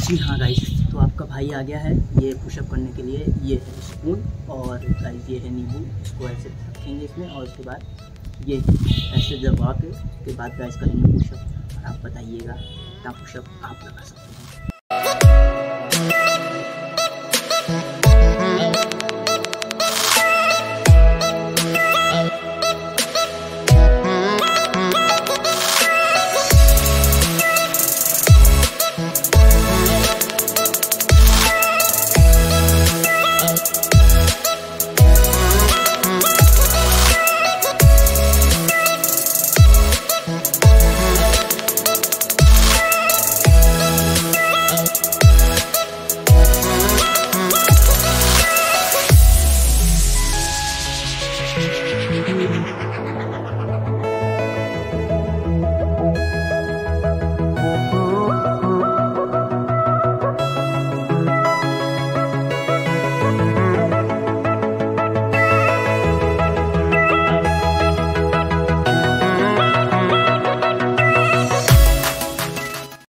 जी हाँ गाइस, तो आपका भाई आ गया है ये पुशअप करने के लिए। ये है स्पून और गाइस ये है नींबू। इसको ऐसे रखेंगे इसमें और उसके बाद ये ऐसे दबा के उसके बाद गाइस करेंगे पुशअप। और आप बताइएगा कितना पुशअप आप लगा सकते हैं।